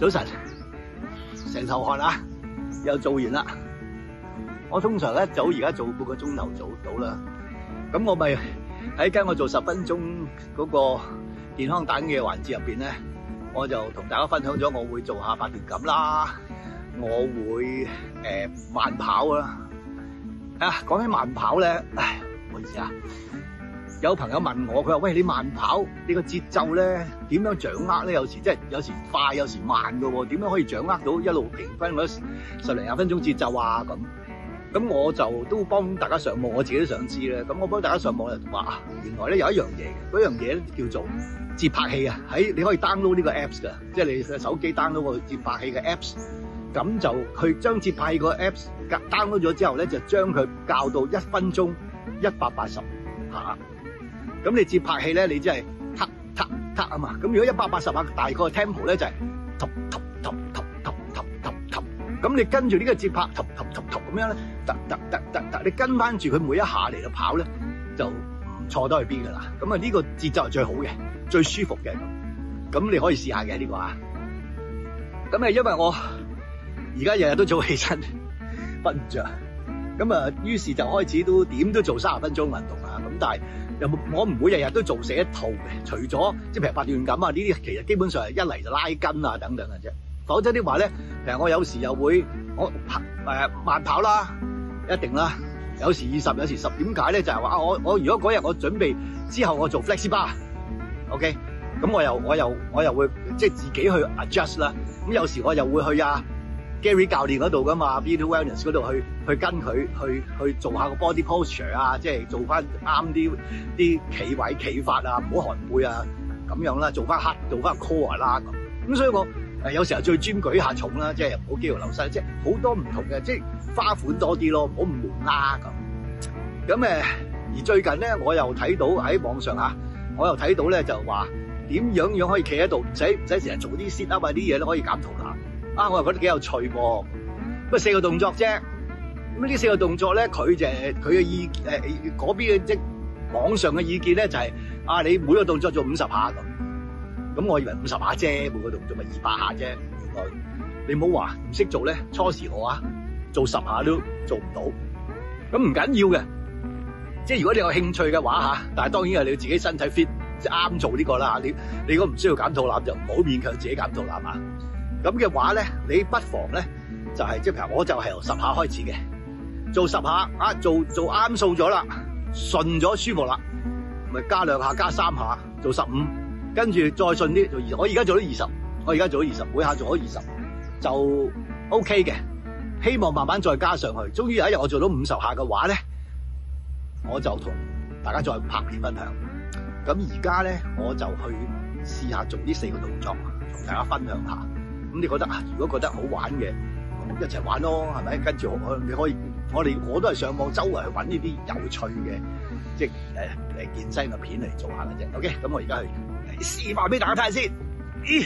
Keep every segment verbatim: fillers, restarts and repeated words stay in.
早晨，成頭汗啊，又做完啦。我通常一早而家做半個鐘頭做到啦。咁我咪喺跟我做十分鐘嗰個健康蛋嘅環節入邊咧，我就同大家分享咗我會做下八段錦啦，我會誒、呃、慢跑啦。啊，講起慢跑咧，唉，唔好意思啊。有朋友問我，佢話：喂，你慢跑，你個節奏咧點樣掌握咧？有時即係有時快，有時慢嘅喎，點樣可以掌握到一路平均嗰十零廿分鐘節奏啊？咁咁我就都幫大家上網，我自己都想知咧。咁我幫大家上網就話啊，原來咧有一樣嘢嘅，嗰樣嘢咧叫做節拍器啊。喺你可以 download 呢個 apps 㗎，即係你嘅手機 download 個節拍器嘅 apps，咁就佢將節拍器個 apps download 咗之後咧，就將佢校到一分鐘一百八十下。咁你節拍器咧，你即係突突突啊嘛。咁如果一百八十下大概 tempo 咧就係突突突突突突突突。咁你跟住呢個節拍突突突突咁樣咧，突突突突突，你跟翻住佢每一下嚟到跑咧，就唔錯得去邊噶啦。咁啊呢個節奏係最好嘅，最舒服嘅。咁你可以試下嘅呢個啊。咁啊因為我而家日日都早起身，瞓唔着。咁啊，於是就開始都點都做三十分鐘運動啊。咁但係又我唔會日日都做死一套嘅，除咗即係譬如八段錦啊呢啲，其實基本上係一嚟就拉筋啊等等嘅啫。否則的話咧，其實我有時又會我誒、呃、慢跑啦，一定啦。有時二十，有時十。點解咧？就係、是、話我我如果嗰日我準備之後我做 flexi bar，OK，、okay? 咁我又我又我又會即係自己去 adjust 啦。咁有時我又會去啊。Gary 教練嗰度噶嘛 ，Beauty Wellness 嗰度去去跟佢去去做下個 body posture 啊，即係做翻啱啲啲企位企法啊，唔好寒背啊，咁樣啦，做翻黑，做翻 core 啦咁。咁所以我誒有時候最專舉下重啦，即係唔好肌肉流失，即係好多唔同嘅，即係花款多啲咯，唔好咁悶啦咁。咁誒，而最近咧，我又睇到喺網上嚇，我又睇到咧就話點樣樣可以企喺度，唔使唔使成日做啲 sit up 啊啲嘢咧，可以減肚腩。啊！我又覺得幾有趣喎，不過四個動作啫。咁呢四個動作咧，佢就佢嘅意誒嗰邊嘅即網上嘅意見咧，就係、是、啊，你每個動作做五十下咁。咁我以為五十下啫，每個動作咪二百下啫。原來你唔好話唔識做咧，初時我啊做十下都做唔到。咁唔緊要嘅，即係如果你有興趣嘅話嚇，但係當然係你自己身體 fit 即係啱做呢個啦。你你如果唔需要減肚腩，就唔好勉強自己減肚腩啊。咁嘅話咧，你不妨咧就係即係譬如我就係由十下開始嘅，做十下啊，做做啱數咗啦，順咗舒服啦，咪加兩下加三下，做十五，跟住再順啲做二十。我而家做咗二十，我而家做咗二十，每下做咗二十就 OK 嘅。希望慢慢再加上去，終於有一日我做到五十下嘅話咧，我就同大家再拍片分享。咁而家咧我就去試下做呢四個動作，同大家分享下。咁你覺得啊？如果覺得好玩嘅，一齊玩咯，係咪？跟住我你可以，我哋我都係上網周圍去揾呢啲有趣嘅，即係誒誒健身嘅片嚟做下嘅啫。OK，咁我而家去示範俾大家睇下先。咦？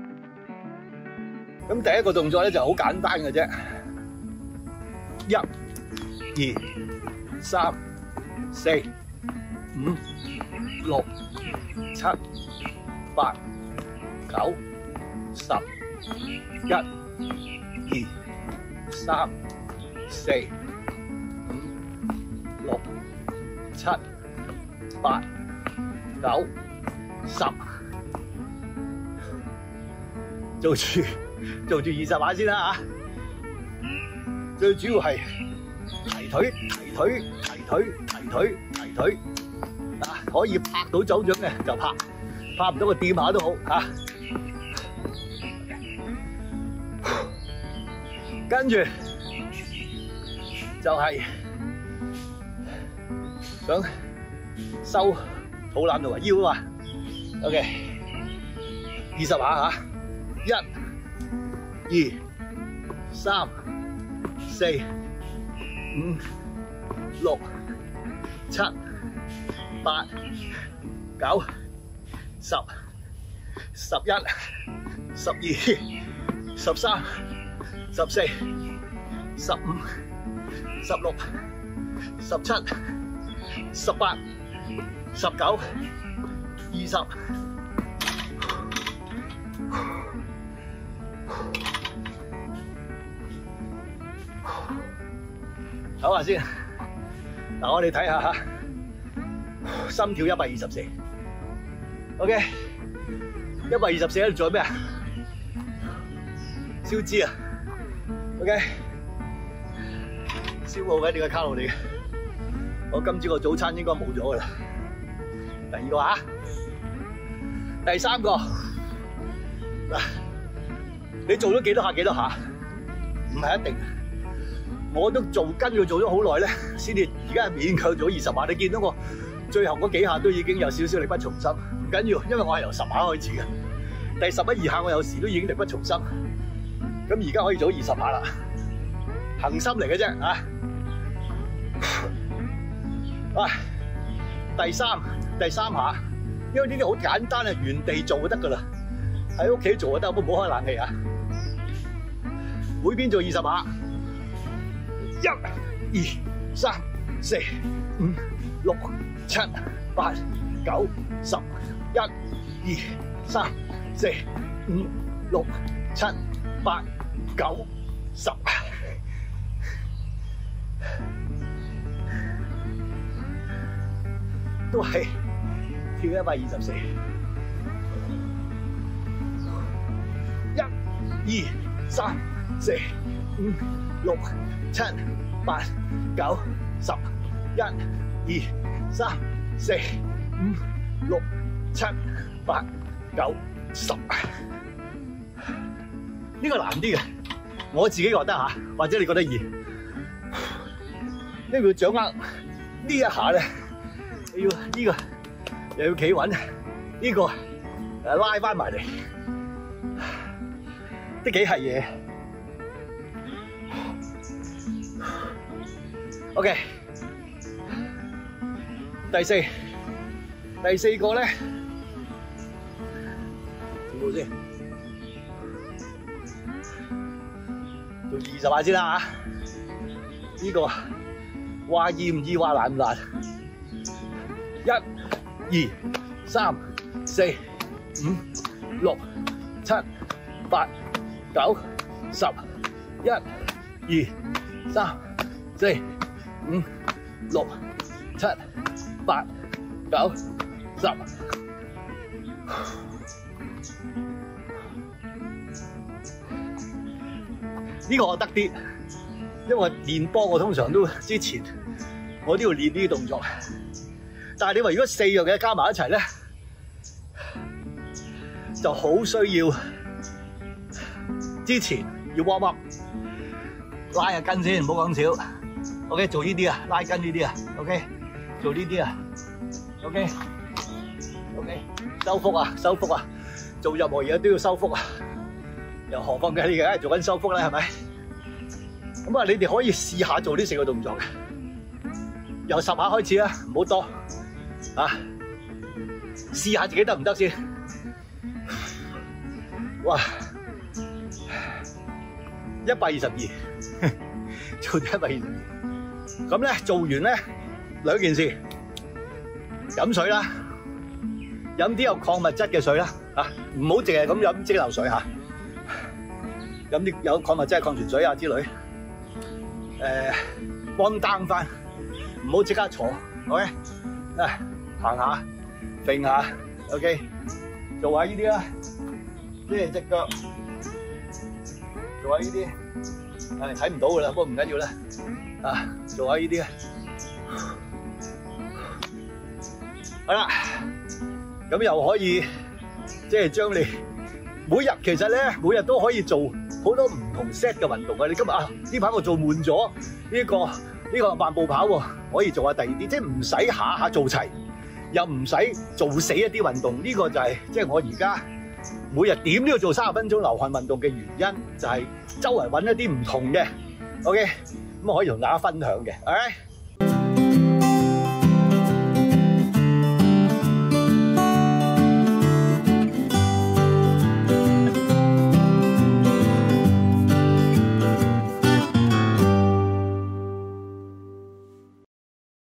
咁第一個動作咧就好簡單嘅啫，一、二、三、四、五、六、七、八、九、十。一、二、三、四、五、六、七、八、九、十，做住做住二十下先啦嚇。最主要係提腿、提腿、提腿、提腿、提腿啊！可以拍到手掌嘅就拍，拍唔到個掂下都好嚇。跟住就係想收肚腩同埋腰啊嘛 ，OK， 二十下嚇，一、二、三、四、五、六、七、八、九、十、十一、十二、十三。十四、十五、十六、十七、十八、十九、二十。 唞下先。嗱，我哋睇下嚇，心跳一百二十四 ，OK， 一百二十四喺度做咩啊？燒脂啊 ，OK， 消耗緊你個卡路里。我今朝個早餐應該冇咗噶啦。第二個啊，第三個嗱，你做咗幾多下幾多下？唔係一定。我都做跟住做咗好耐咧，先至而家勉強做二十下。你見到我最後嗰幾下都已經有少少力不從心，唔緊要，因為我係由十下開始嘅。第十一二下我有時都已經力不從心，咁而家可以做二十下啦，恆心嚟嘅啫啊！啊，第三第三下，因為呢啲好簡單啊，原地做就得噶啦，喺屋企做就得，唔好開冷氣啊！每邊做二十下。一、二、三、四、五、六、七、八、九、十。一、二、三、四、五、六、七、八、九、十。都係跳一百二十四。一、二、三、四、五、六、七、八、九、十。一、二、三、四、五、六、七、八、九、十。呢個難啲嘅，我自己覺得嚇，或者你覺得易。呢個要掌握呢一下咧，你要呢個又要企穩，呢個誒拉翻埋嚟，都幾係嘢。OK， 第四第四個咧，做冇先，做二十下先啦嚇。呢個話易唔易，話難唔難？一、二、三、四、五、六、七、八、九、十。一、二、三、四、五、六、七、八、九、十。呢個我得啲，因為練波我通常都之前我都要練呢啲動作。但係你話如果四樣嘢加埋一齊咧，就好需要之前要 warm up， 拉下筋先，唔好講少。OK， 做呢啲啊，拉筋呢啲啊 ，OK， 做呢啲啊 ，OK，OK， 收腹啊，收腹啊，做任何嘢都要收腹啊，又何況嘅你而家做緊收腹啦，係咪？咁啊，你哋可以試下做呢四個動作嘅，由十下開始啊，唔好多啊，試下自己得唔得先？哇，一百二十二，做咗一百二十二。咁咧做完咧兩件事，飲水啦，飲啲有礦物質嘅水啦，嚇，唔好淨係咁飲蒸餾水嚇，飲啲有礦物質嘅礦泉水啊之類。誒，幫 down 翻，唔好即刻坐 ，OK， 啊，行下，揈下 ，OK， 做下呢啲啦，即係隻腳，做下呢啲，誒睇唔到噶啦，不過唔緊要啦，啊，做下呢啲啊，好啦，咁又可以即係將你每日其實咧，每日都可以做好多唔同 set 嘅運動啊！你今日啊呢排我做悶咗呢個呢個慢步跑喎，可以做下第二啲，即係唔使下下做齊，又唔使做死一啲運動。呢個就係即係我而家每日點都要做三十分鐘流汗運動嘅原因，就係周圍揾一啲唔同嘅 OK， 咁可以同大家分享嘅。唉。